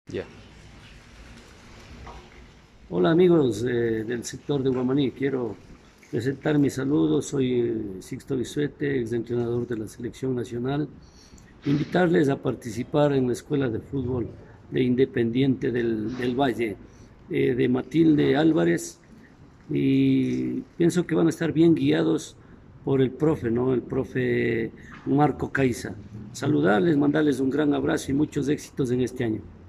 Ya. Hola amigos del sector de Guamaní, quiero presentar mis saludos, soy Sixto Bisuete, exentrenador de la selección nacional, invitarles a participar en la escuela de fútbol de Independiente del Valle, de Matilde Álvarez, y pienso que van a estar bien guiados por el profe, ¿no? El profe Marco Caiza. Saludarles, mandarles un gran abrazo y muchos éxitos en este año.